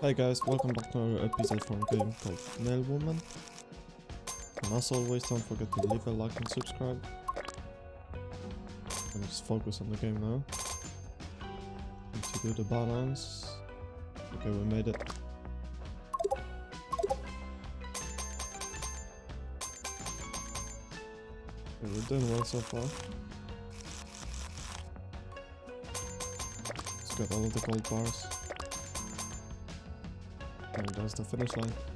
Hey guys, welcome back to another episode from a game called Nail Woman. And as always, don't forget to leave a like and subscribe. And just focus on the game now. Need to do the balance. Okay, we made it. Okay, we're doing well so far. Let's get all of the gold bars. And there's the finish line.